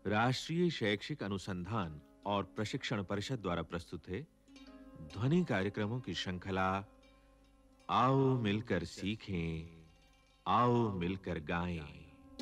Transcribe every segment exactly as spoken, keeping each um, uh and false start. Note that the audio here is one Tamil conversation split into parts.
राष्ट्रीय शैक्षिक अनुसंधान और प्रशिक्षण परिषद द्वारा प्रस्तुत है ध्वनि कार्यक्रमों की श्रृंखला आओ मिलकर सीखें, आओ मिलकर गाएं।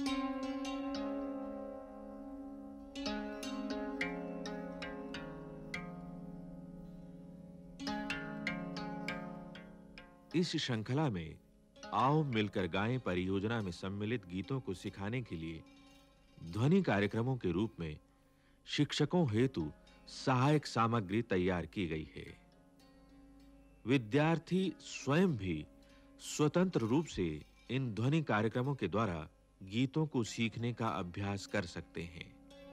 इस श्रृंखला में आओ मिलकर गाएं परियोजना में सम्मिलित गीतों को सिखाने के लिए ध्वनि कार्यक्रमों के रूप में शिक्षकों हेतु सहायक सामग्री तैयार की गई है। विद्यार्थी स्वयं भी स्वतंत्र रूप से इन ध्वनि कार्यक्रमों के द्वारा गीतों को सीखने का अभ्यास कर सकते हैं।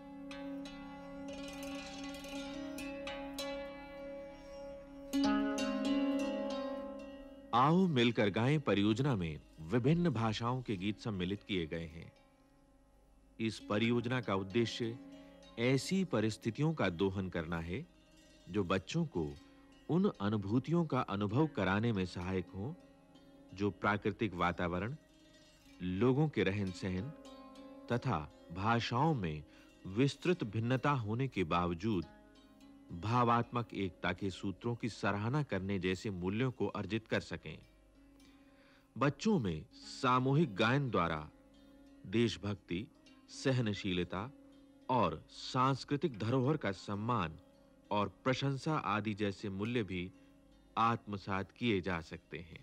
आओ मिलकर गाएं परियोजना में विभिन्न भाषाओं के गीत सम्मिलित किए गए हैं। इस परियोजना का उद्देश्य ऐसी परिस्थितियों का दोहन करना है जो बच्चों को उन अनुभूतियों का अनुभव कराने में सहायक हों जो प्राकृतिक वातावरण, लोगों के रहन-सहन तथा भाषाओं में विस्तृत भिन्नता होने के बावजूद भावात्मक एकता के सूत्रों की सराहना करने जैसे मूल्यों को अर्जित कर सकें। बच्चों में सामूहिक गायन द्वारा देशभक्ति, सहनशीलता और सांस्कृतिक धरोहर का सम्मान और प्रशंसा आदि जैसे मूल्य भी आत्मसात किए जा सकते हैं।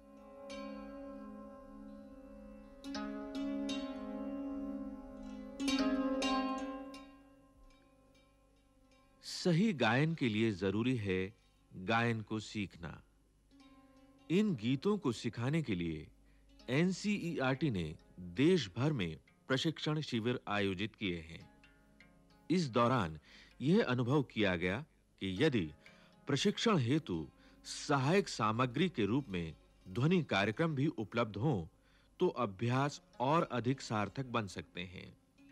सही गायन के लिए जरूरी है गायन को सीखना। इन गीतों को सिखाने के लिए N C E R T ने देश भर में प्रशिक्षण शिविर आयोजित किए हैं। इस दौरान यह अनुभव किया गया कि यदि प्रशिक्षण हेतु सहायक सामग्री के रूप में ध्वनि कार्यक्रम भी उपलब्ध हों तो अभ्यास और अधिक सार्थक बन सकते हैं।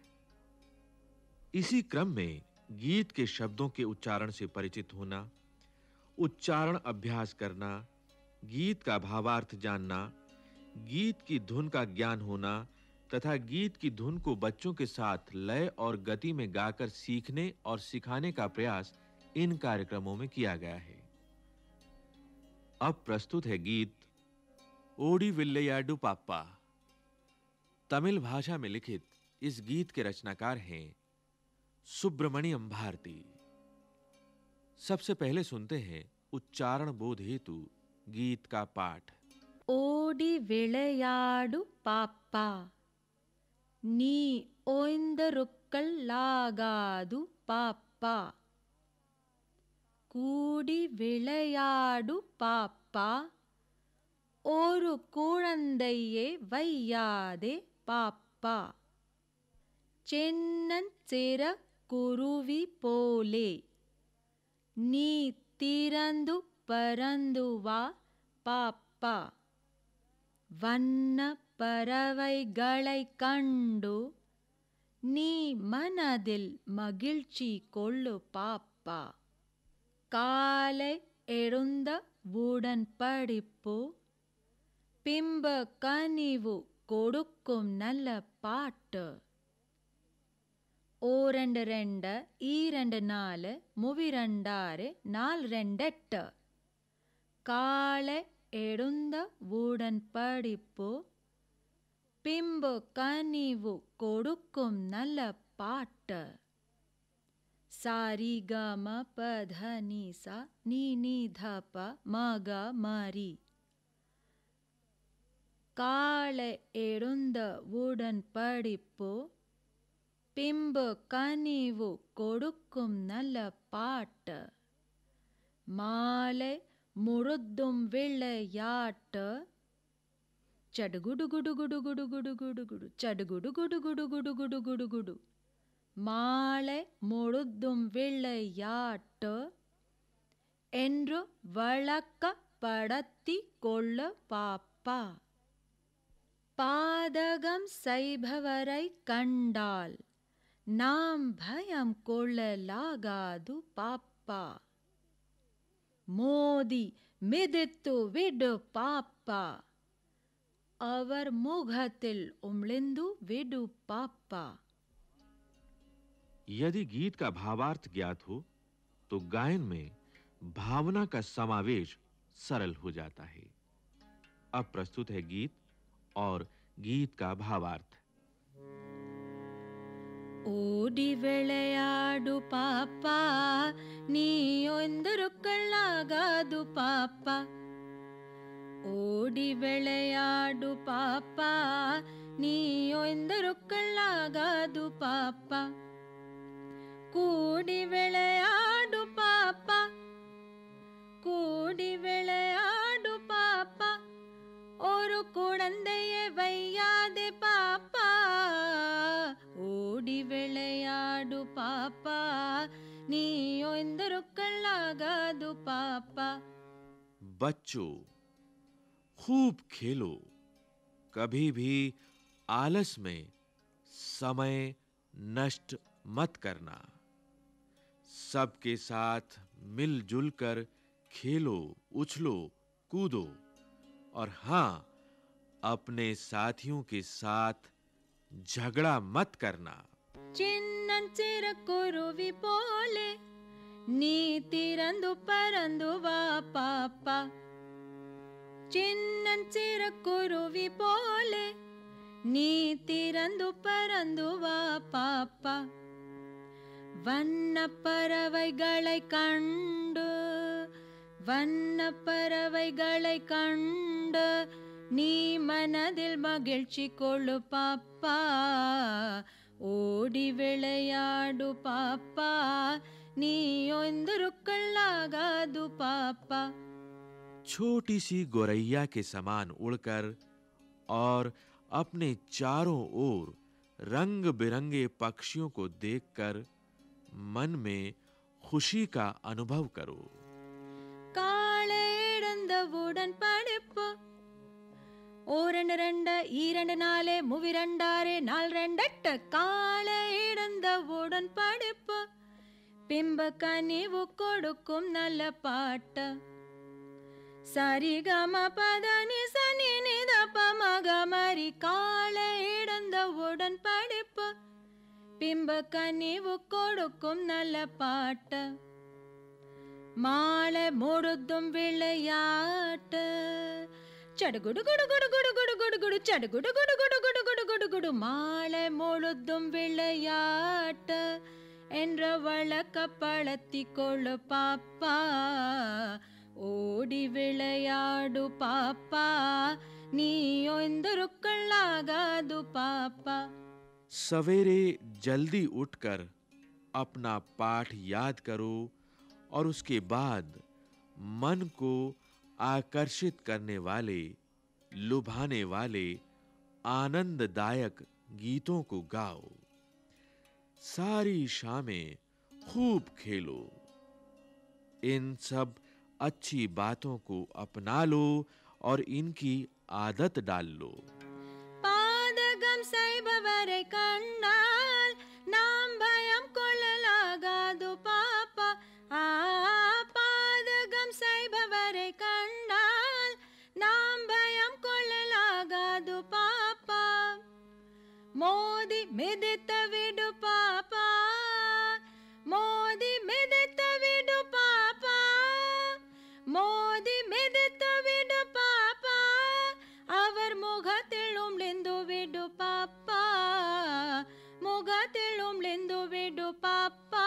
इसी क्रम में गीत के शब्दों के उच्चारण से परिचित होना, उच्चारण अभ्यास करना, गीत का भावार्थ जानना, गीत की धुन का ज्ञान होना तथा गीत की धुन को बच्चों के साथ लय और गति में गाकर सीखने और सिखाने का प्रयास इन कार्यक्रमों में किया गया है। अब प्रस्तुत है गीत ओडी विल्लैयाडु पाप्पा। तमिल भाषा में लिखित इस गीत के रचनाकार हैं सुब्रमण्यम भारती। सबसे पहले सुनते हैं उच्चारण बोध हेतु गीत का पाठ। ओडी विளையாடு पाप्पा, नी ओइंदरुक्कल्लागादु पाप्पा। கூடி விளையாடு பாப்பா, ஒரு குழந்தையை வையாதே பாப்பா। சின்னஞ்சிறு குருவி போலே நீ திறந்து பறந்து வா பாப்பா। வண்ண பறவைகளைக் கண்டு நீ மனதில் மகிழ்ச்சி கொள்ளு பாப்பா। காலை எழுந்தவுடன் படிப்பு, பின்பு கனிவு கொடுக்கும் நல்ல பாட்டு। ஓரண்டு ரெண்டு, ஈரண்டு நாலு, மூவிரண்டாறு, நால் ரெண்டெட்டு। காலை எழுந்தவுடன் படிப்பு, பின்பு கனிவு கொடுக்கும் நல்ல பாட்டு। सारी ग म प ध नि सा नी नी ध प म ग म री। காலை எழுந்தவுடன் படிப்பு, பின்பு கனிவு கொடுக்கும் நல்ல பாட்டு। மாலை முழுதும் விளையாட்டு, சடுகுடு குடு குடு குடு குடு குடு குடு, சடுகுடு குடு குடு குடு குடு குடு குடு। மாலை முழுதும் விளையாட்டு என்று வழக்கப்படுத்திக் கொள்ளு பாப்பா। பாதகம் செய்பவரைக் கண்டால் நாம் பயம் கொள்ளலாகாது பாப்பா। மோதி மிதித்து விடு பாப்பா, அவர் முகத்தில் உமிழ்ந்து விடு பாப்பா। यदि गीत का भावार्थ ज्ञात हो तो गायन में भावना का समावेश सरल हो जाता है। अब प्रस्तुत है गीत और गीत का भावार्थ। ಓಡಿ ಬೆಳೆಯಾಡು ಪಾಪ ನೀಯೊಂದರುಕ್ಕಳ್ಳಾಗದು ಪಾಪ ಓಡಿ ಬೆಳೆಯಾಡು ಪಾಪ ನೀಯೊಂದರುಕ್ಕಳ್ಳಾಗದು ಪಾಪ ಕೂಡಿ ಬೆಳೆಯಾಡು ಪಾಪ கூடி விளையாடு பாப்பா ஒரு குழந்தையை வையாதே பாப்பா ஓடி விளையாடு பாப்பா நீயோ इंदरुक्कल्लागदु पापा। बच्चों खूब खेलो, कभी भी आलस में समय नष्ट मत करना। सबके साथ मिलजुल कर खेलो, उछलो, कूदो और हां, अपने साथियों के साथ झगड़ा मत करना। चिन्नंचिर कुरुवी पोले नी तिरंदु परंदु वा पापा चिन्नंचिर कुरुवी पोले नी तिरंदु परंदु वा पापा வண்ண பறவைகளை கண்டு வண்ண பறவைகளை கண்டு நீ மனதில் மகிழ்ச்சி கொள்ளு பாப்பா ஓடி விளையாடு பாப்பா நீயோ इंदरुक्कल्लागदु पापा। छोटी सी गोरैया के समान उड़कर और अपने चारों ओर रंग-बिरंगे पक्षियों को देखकर मन में खुशी का अनुभव करो। காலை எழுந்தவுடன் படிப்பு ஓரண்டு ரெண்டு ஈரண்டு நாலு மூவிரண்டாறு நாலு ரெண்டெட்டு காலை எழுந்தவுடன் படிப்பு பிம்ப கனிவு கொடுக்கும் நல்ல பாட்டு சரிகம பதனி சனி நிதப மகமரி காலை எழுந்தவுடன் படிப்பு பிம்ப கனிவு கொடுக்கும் நல்ல பாட்டு மாலை முழுதும் விளையாட்டு சடுகுடு குடு குடு குடு குடு குடு குடு சடுகுடு குடு குடு குடு குடு குடு குடு மாலை முழுதும் விளையாட்டு என்ற வழக்க பழத்தி கொள்ளு பாப்பா ஓடி விளையாடு பாப்பா நீயோ इंदरुक्कल्लागदु पापा। सवेरे जल्दी उठकर अपना पाठ याद करो और उसके बाद मन को आकर्षित करने वाले, लुभाने वाले आनंददायक गीतों को गाओ। सारी शामें खूब खेलो। इन सब अच्छी बातों को अपना लो और इनकी आदत डाल लो। பாதகம் செய்பவரை கண்டால் நாம் பயம் கொள்ளலாகாது பாப்பா ஆ பாதகம் செய்பவரை கண்டால் நாம் பயம் கொள்ளலாகாது பாப்பா மோதி மிதித்து விடு பாப்பா மோதி மிதித்து விடு பாப்பா மோதி மிதித்து விடு பாப்பா அவர் முகத்திலும் லிந்து விடு பாப்பா முகத்திலும் லிந்து விடு பாப்பா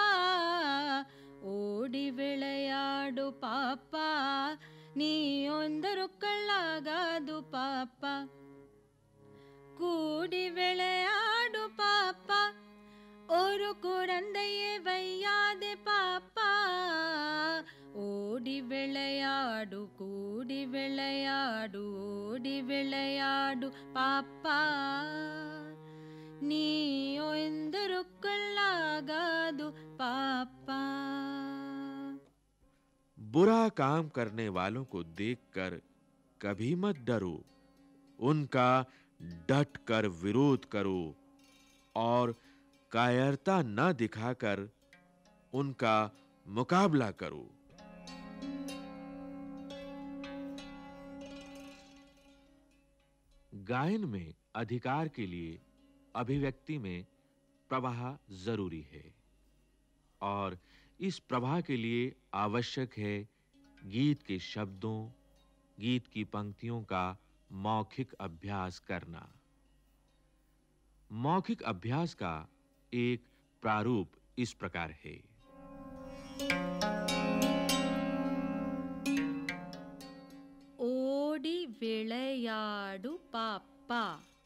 ஓடி விளையாடு பாப்பா நீயோ इंदरुक्कल्लागदु பாப்பா கூடி விளையாடு பாப்பா ஒரு குழந்தையை வையாதே பாப்பா ஓடி விளையாடு கூடி விளையாடு ஓடி விளையாடு பாப்பா நீயோ इंदरुक्कल्लागदु पापा। बुरा काम करने वालों को देखकर कभी मत डरो, उनका डट कर विरोध करो और कायरता न दिखाकर उनका मुकाबला करो। गायन में अधिकार के लिए अभिव्यक्ति में प्रवाह जरूरी है। और इस प्रवाह के लिए आवश्यक है गीत के शब्दों, गीत की पंक्तियों का मौखिक अभ्यास करना। मौखिक अभ्यास का एक प्रारूप इस प्रकार है। ओडी विளையாடு पापा,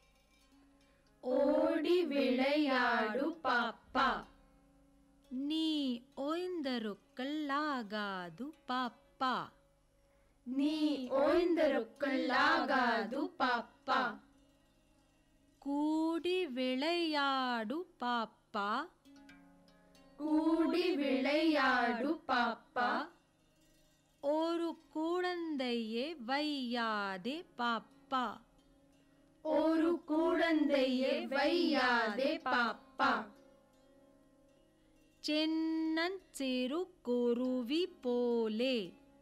ओडी विளையாடு पापा, नी ओइंदरुक्कलागादु पापा, नी ओइंदरुक्कलागादु पापा, कूडी विளையாடு पापा, कूडी विளையாடு पापा, ஒரு குழந்தையை வையாதே பாப்பா, ஒரு குழந்தையை வையாதே பாப்பா, சின்னஞ்சிறு குருவி போலே,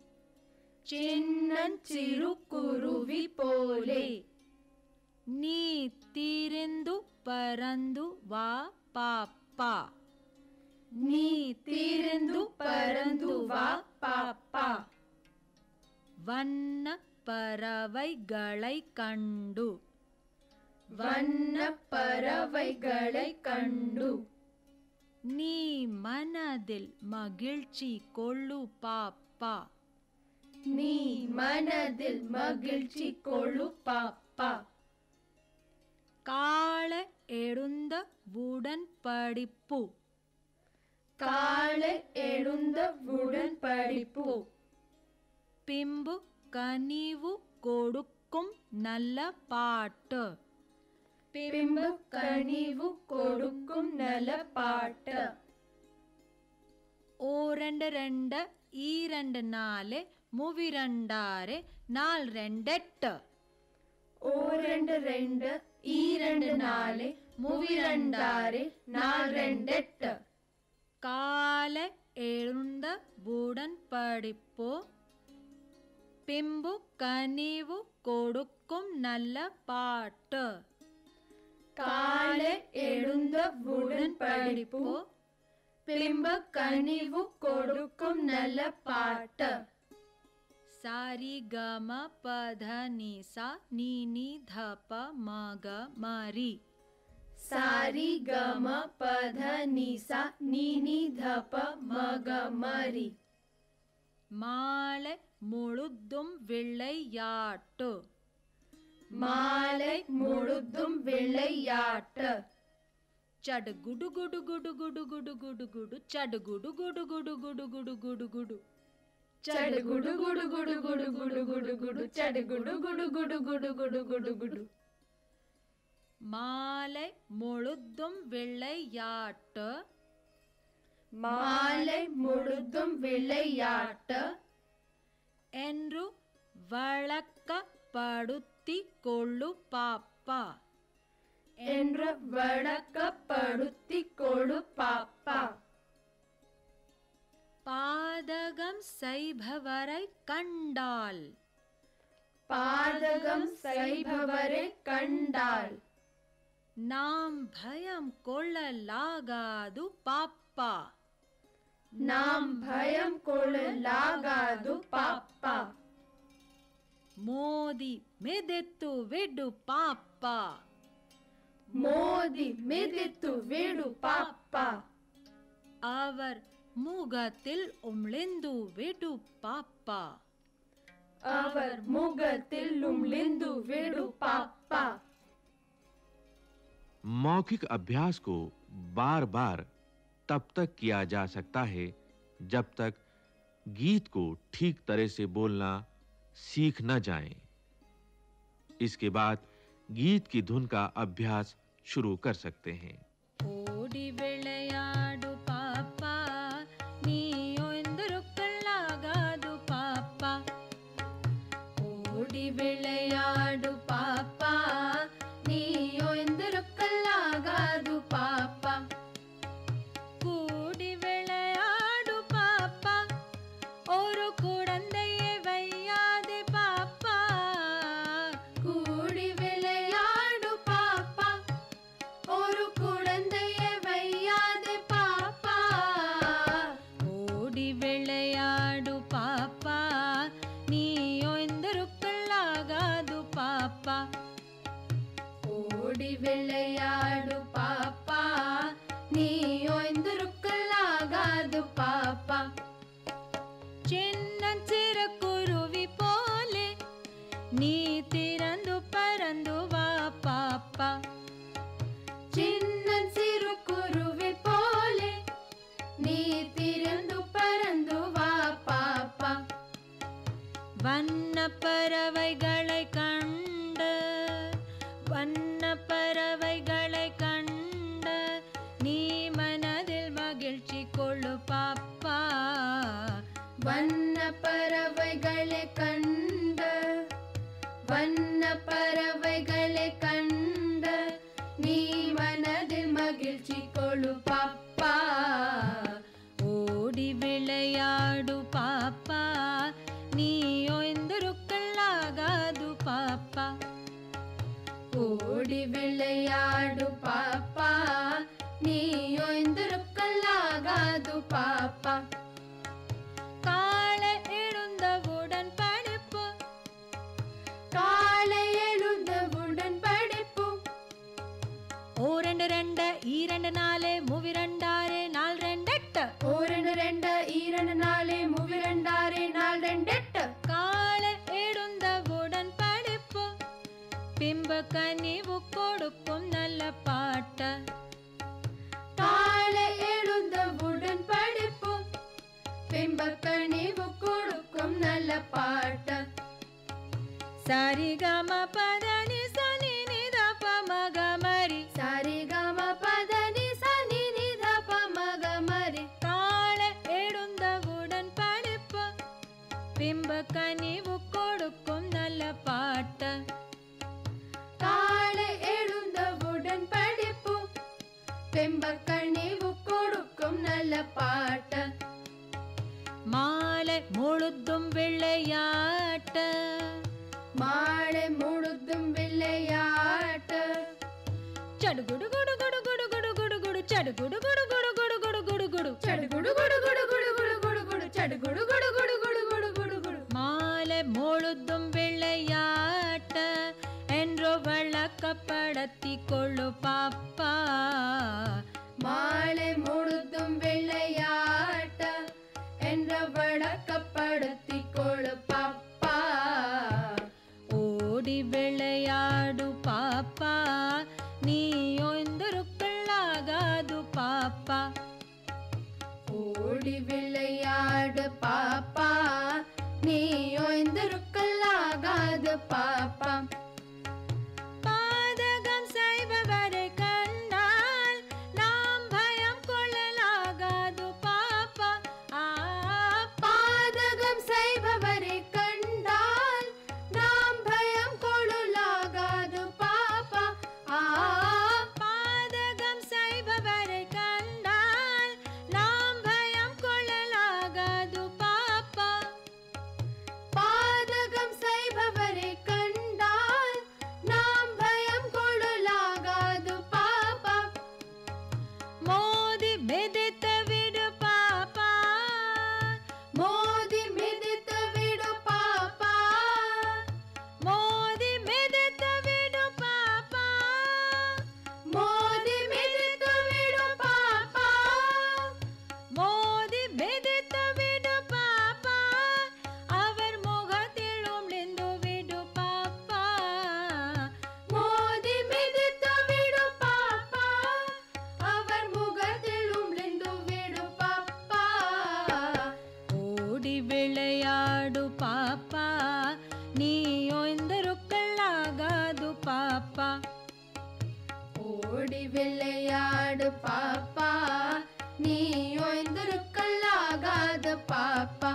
சின்னஞ்சிறு குருவி போலே, நீ திரிந்து பறந்து வா பாப்பா, நீ திரிந்து பறந்து வா பாப்பா, வண்ண பறவைகளை கண்டு, வண்ண பறவைகளை கண்டு, நீ மனதில் மகிழ்ச்சி கொள்ளு பாப்பா, நீ மனதில் மகிழ்ச்சி கொள்ளு பாப்பா, கால எழுந்த உடன் படிப்பு, காலை எழுந்த உடன் படிப்பு, பின்பு கனிவு கொடுக்கும் நல்ல பாட்டு, பின்பு கனிவு கொடுக்கும் நல்ல பாட்டு, ஓரண்டு ரெண்டு ஈரண்டு நாலு மூவிரண்டாறு நால் ரெண்டெட்டு, ஓரண்டு ரெண்டு ஈரண்டு நாலு மூவிரண்டாறு நால் ரெண்டெட்டு, கால எழுந்த உடன் படிப்பு, பின்பு கனிவு கொடுக்கும் நல்ல பாட்டு, காலை எழுந்த உடன் படிப்பு, பின்பு கனிவு கொடுக்கும் நல்ல பாட்டு, सारी गम पध नि सा नी नी ध प म ग म री, सारी गम पध नि सा नी नी ध प म ग म री, மாலை முழுதும் விளையாட்டு, மாலை முழுதும் விளையாட்டு, சடு குடு குடு குடு குடு குடு குடு குடு சடு குடு குடு குடு குடு குடு குடு குடு चढ़ गुडु गुडु गुडु गुडु गुडु गुडु गुडु चढ़ गुडु गुडु गुडु गुडु गुडु गुडु गुडु, மாலை முழுதும் விளையாட்டு, மாலை முழுதும் விளையாட்டு என்று வழக்கப்படுத்திக் கொள்ளு பாப்பா, என்று வழக்கப்படுத்திக் கொள்ளு பாப்பா, பாதகம் செய்பவரை கண்டால், பாதகம் செய்பவரை கண்டால், நாம் பயம் கொள்ளலாகாது பாப்பா, நாம் பயம் கொள்ளலாகாது பாப்பா, மோதி மிதித்து விடு பாப்பா, மோதி மிதித்து விடு பாப்பா, அவர் முகத்தில் உமிழ்ந்து விடு பாப்பா, அவர் முகத்தில் उमलिंदु विडु पापा। मौखिक अभ्यास को बार-बार तब तक किया जा सकता है जब तक गीत को ठीक तरह से बोलना सीख न जाए। इसके बाद गीत की धुन का अभ्यास शुरू कर सकते हैं। ओडी विளையாடு पापा, நீ ஓய்ந்திருக்கலாகாது பாப்பா, ओडी विளையாடு पापा, நீ ஓய்ந்திருக்கலாகாது பாப்பா, கூடி விளையாடு பாப்பா, ஒரு குழந்தையை வையாதே பாப்பா, கூடி விளையாடு பாப்பா, ஒரு குழந்தையை வையாதே நீ திறந்து பறந்து வா பாப்பா. சின்னன் சிறு குருவி போலே நீ திறந்து பறந்து வா பாப்பா. வண்ண பறவைகளை கண்டு வண்ண பறவைகளை கண்டு நீ மனதில் மகிழ்ச்சி கொள்ளு பாப்பா. வண்ண பறவைகளை கண்டு வண்ண பறவைகளை கண்டு நீ மனதில் மகிழ்ச்சி கொள்ளு பாப்பா. ஓடி விளையாடு பாப்பா, நீ ஓய்ந்திருக்கலாகாது பாப்பா. ஓடி விளையாடு பாப்பா, நீ ஓய்ந்திருக்கலாகாது பாப்பா. காலை எழுந்தவுடன் படிப்பு காலை எழுந்தவுடன் படிப்பு. ஓரெண்டு ரெண்டு ஈரெண்டு நாலு மூவிரண்டாறு நாலு ரெண்டு எட்டு. ஓரெண்டு ரெண்டு ஈரெண்டு நாலு மூவிரண்டாறு நாலு ரெண்டு எட்டு. காலை எழுந்தவுடன் படிப்பு பின்பு கனிவு கொடுக்கும் நல்ல பாட்டு. காலை எழுந்தவுடன் படிப்பு பின்பு கனிவு கொடுக்கும் நல்ல பாட்டு. சரிகம பதனி சனி நித பமகமரி. சரிகம பதனி சனி நித பமகமரி. காலை எழுந்தவுடன் படிப்பு பின்பு கனிவு கொடுக்கும் நல்ல பாட்டு. காலை எழுந்தவுடன் படிப்பு பின்பு கனிவு கொடுக்கும் நல்ல பாட்டு. மாலை முழுதும் விளையாட்டு மாலை முழுதும் விளையாட்டு. சடுகுடு குடு குடு குடு குடு குடு குடு சடுகுடு குடு குடு குடு குடு குடு குடு சடுகுடு குடு குடு குடு குடு குடு குடு சடுகுடு குடு குடு குடு குடு குடு குடு. மாலை முழுதும் விளையாட்டு என்று வழக்கப்படுத்தி கொள்ளு பாப்பா. மாலை முழுதும் விளையாட்டு என்ற வழக்கப்படுத்தி கொள்ளு பாப்பா. ஓடி விளையாடு பாப்பா, நீ ஓய்ந்திருக்கலாகாது பாப்பா. ஓடி விளையாடு பாப்பா, நீ ஓய்ந்திருக்கலாகாது பாப்பா. பாதகம் செய்பவரை கண்டால் நாம் பயம் கொள்ளலாகாது பாப்பா. ஆ, பாதகம் செய்பவரை கண்டால் நாம் பயம் கொள்ளலாகாது பாப்பா. ஆ, பாதகம் செய்பவரை கண்டால் நாம் பயம் கொள்ளலாகாது பாப்பா. பாதகம் செய்பவரை கண்டால் நாம் பயம் கொள்ளலாகாது பாப்பா. மோதி மிதித்து விடு பாப்பா, மோதி மிதித்து விடு பாப்பா. மோதி மிதித்து விடு பாப்பா. மோதி மிதித்து விடு பாப்பா. மோதி மிதித்து விடு பாப்பா, அவர் முகத்தில் உமிழ்ந்து விடு பாப்பா. மோதி மிதித்து விடு பாப்பா, அவர் முகத்தில் உமிழ்ந்து விடு பாப்பா. ஓடி விளையாடு பாப்பா, நீ ஓய்ந்திருக்கலாகாது பாப்பா. ஓடி விளையாடு பாப்பா, நீ ஓய்ந்திருக்கலாகாது பாப்பா.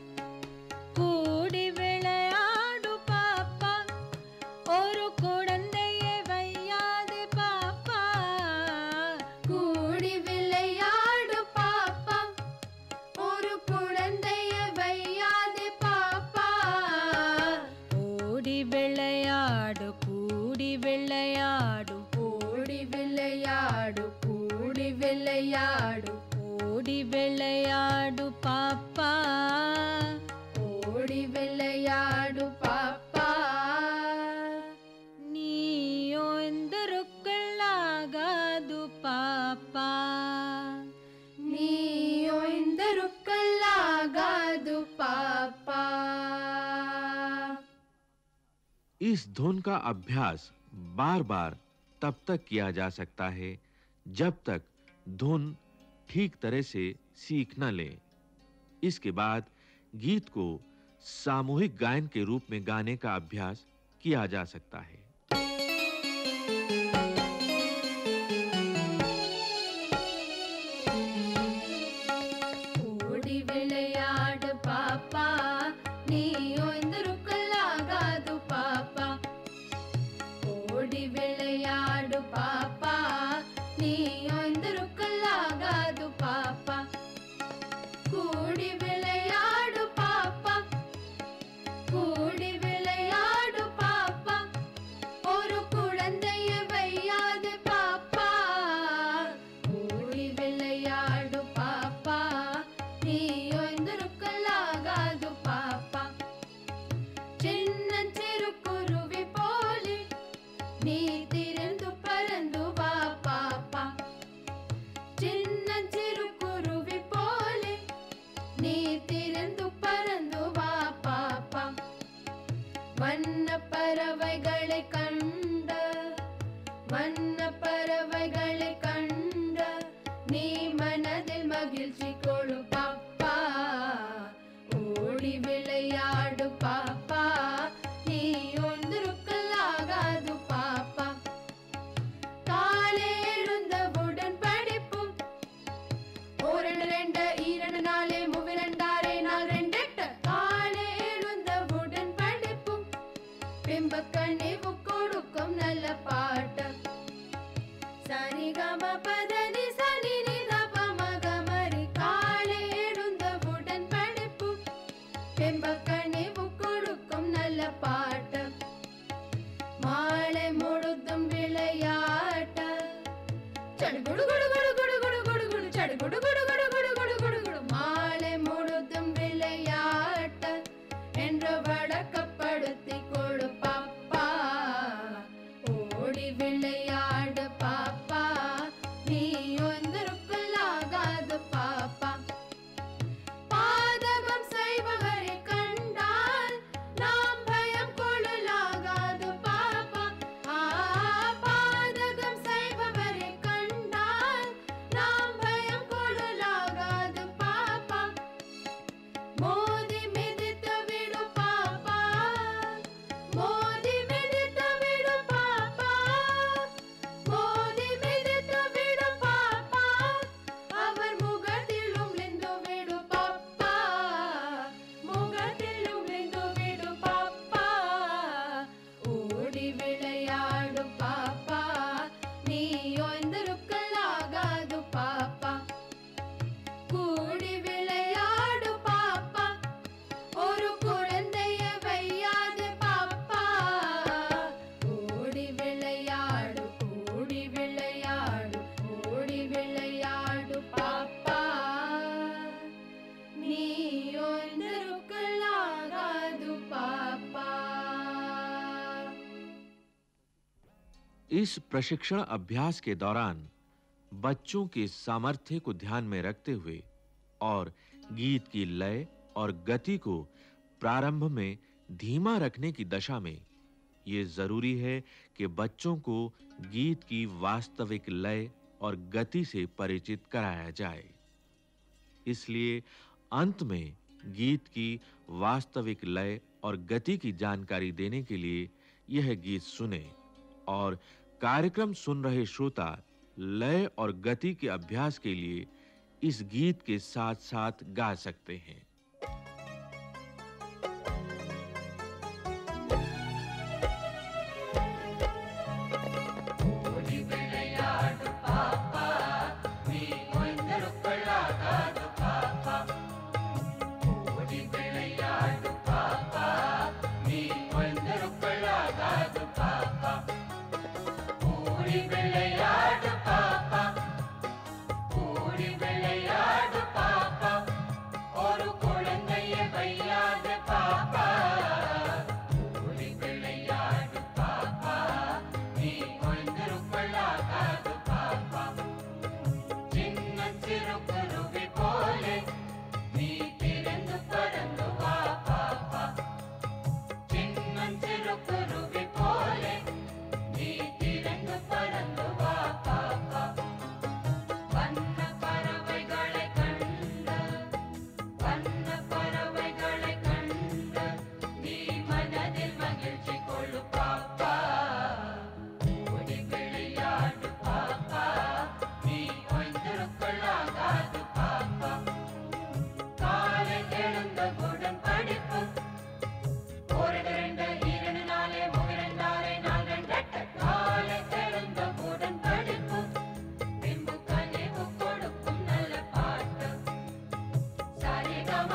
கூடி விளையாடு பாப்பா, ஒரு குழந்தையை வையாது பாப்பா. கூடி விளையாடு பாப்பா, ஒரு குழந்தையை வையாது பாப்பா. ஓடி விளையாடு கூடி விளையாடு ஓடி விளையாடு கூடி விளையாடு. ஓடி விளையாடு பாப்பா. ஓடி விளையாடு பாப்பா. நீ ஓய்ந்திருக்கலாகாது பாப்பா. நீ ஓய்ந்திருக்கலாகாது பாப்பா. इस धुन का अभ्यास बार-बार तब तक किया जा सकता है जब तक धुन ठीक तरह से सीख न ले। इसके बाद गीत को सामूहिक गायन के रूप में गाने का अभ्यास किया जा सकता है। ஓடி விளையாடு பாப்பா நீ ஓய்ந்திருக்கலாகாது பாப்பா ஓடி விளையாடு பாப்பா நீ ஓய்ந்திருக்கலாகாது பாப்பா கூடி விளையாடு பாப்பா கூடி விளையாடு பாப்பா ஒரு குழந்தையை வையாது பாப்பா கூடி விளையாடு பாப்பா நீ ஓய்ந்திருக்கலாகாது பாப்பா சின்னஞ்சிறு குருவி போலே நீ திறந்து பறந்து வா பாப்பா சின்னஞ்சிறு குருவி போலே நீ திறந்து பறந்து வா பாப்பா வண்ண பறவைகளை கண்ட வண்ண பறவைகளை கண்ட நீ மனதில் மகிழ்ச்சி கொடு பாப்பா ஓடி விளையாடு பாப்பா நீ ஒன்றிருக்கலாகாது பாப்பா காலை எழுந்தவுடன் படிப்பும் ஒரு ரெண்டு இரண்டு நாளே மூவிரண்டாரே நாள் ரெண்டெட்டு காலை எழுந்தவுடன் படிப்பும் பிம்ப கனிவு கொடுக்கும் நல்ல பாட்டு சரிகம பதனி சனி நிதப மகமரி காலை எழுந்தவுடன் படிப்பும் பிம்ப கனிவு கொடுக்கும் நல்ல பாட்டு மாலை முழுதும் விளையாட்டு சடு குடு குடு குடு குடு குடு குடு குடு சடு குடு குடு குடு குடு குடு குடு குடு மாலை முழுதும் விளையாட்டு என்று வழக்கப்படுத்தி கொடு பாப்பா ஓடி விளையாடு பாப்பா நீ ஒன்றிருக்கலாகாது பாப்பா பாதகம் செய்பவரை கண்டால் நாம் பயம் கொள்ளலாகாது பாப்பா ஆ பாதகம் செய்பவரை கண்டால் நாம் பயம் கொள்ளலாகாது பாப்பா மோதி மிதித்து விடு பாப்பா மோதி மிதித்து விடு பாப்பா மோதி மிதித்து விடு பாப்பா அவர் முகத்திலும் லிந்து விடு பாப்பா முகத்திலும் லிந்து விடு பாப்பா ஓடி விளையாடு பாப்பா நீ ஒன்றிருக்கலாகாது பாப்பா கூடி விளையாடு பாப்பா ஒரு குழந்தையை வையாது பாப்பா ஓடி விளையாடு ஓடி விளையாடு ஓடி விளையாடு பாப்பா நீ ஒன்றிருக்கலாகாது பாப்பா इस प्रशिक्षण अभ्यास के दौरान बच्चों के सामर्थ्य को ध्यान में रखते हुए और गीत की लय और गति को प्रारंभ में धीमा रखने की दशा में ये जरूरी है कि बच्चों को गीत की वास्तविक लय और गति से परिचित कराया जाए। इसलिए अंत में गीत की वास्तविक लय और गति की जानकारी देने के लिए यह गीत सुने और कार्यक्रम सुन रहे श्रोता लय और गति के अभ्यास के लिए इस गीत के साथ-साथ गा सकते हैं। ஓடி விளையாடு பாப்பா நீ ஒன்றிருக்கலாகாது பாப்பா ஓடி விளையாடு பாப்பா நீ ஒன்றிருக்கலாகாது பாப்பா ஓடி விளையாடு பாப்பா ஓடி விளையாடு பாப்பா ஒரு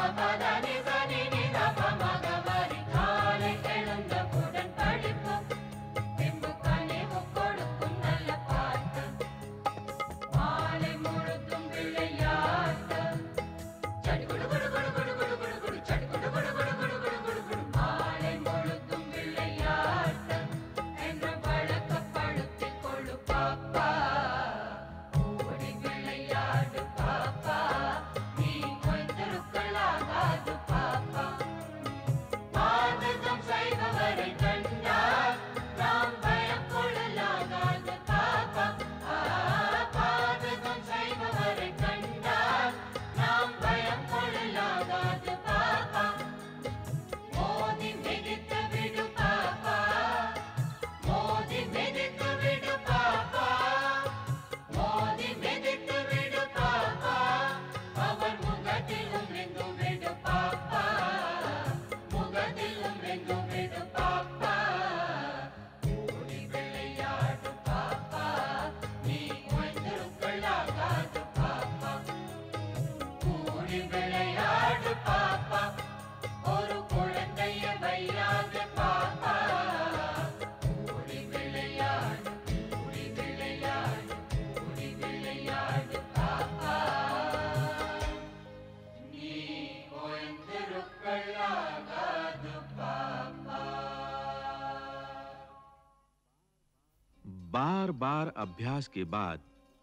बार-बार अभ्यास के बाद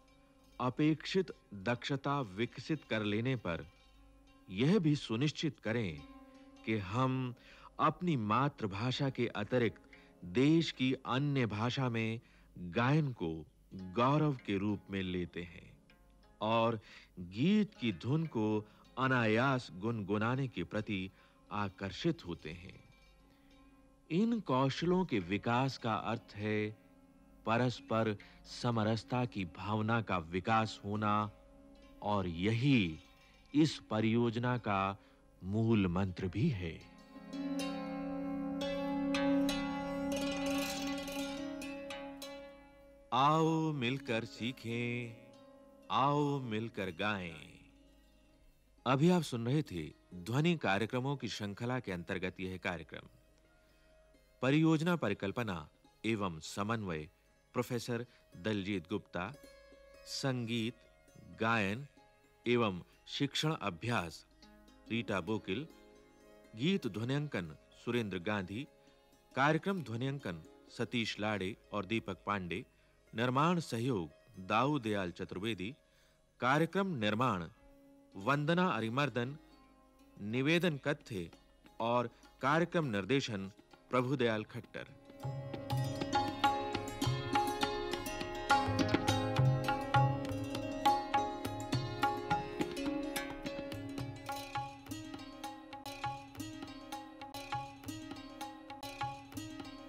अपेक्षित दक्षता विकसित कर लेने पर यह भी सुनिश्चित करें कि हम अपनी मातृभाषा के अतिरिक्त देश की अन्य भाषा में गायन को गौरव के रूप में लेते हैं और गीत की धुन को अनायास गुनगुनाने के प्रति आकर्षित होते हैं। इन कौशलों के विकास का अर्थ है परस्पर समरसता की भावना का विकास होना और यही इस परियोजना का मूल मंत्र भी है। आओ मिलकर सीखें, आओ मिलकर गाएं। अभी आप सुन रहे थे ध्वनि कार्यक्रमों की श्रृंखला के अंतर्गत यह कार्यक्रम। परियोजना परिकल्पना एवं समन्वय प्रोफेसर दलजीत गुप्ता, संगीत, गायन एवं शिक्षण अभ्यास रीटा बोकिल, गीत ध्वन्यांकन सुरेंद्र गांधी, कार्यक्रम ध्वन्यांकन सतीश लाड़े और दीपक पांडे, निर्माण सहयोग दाऊ दयाल चतुर्वेदी, कार्यक्रम निर्माण वंदना अरिमर्दन, निवेदन कथ्य और कार्यक्रम निर्देशन प्रभुदयाल खट्टर।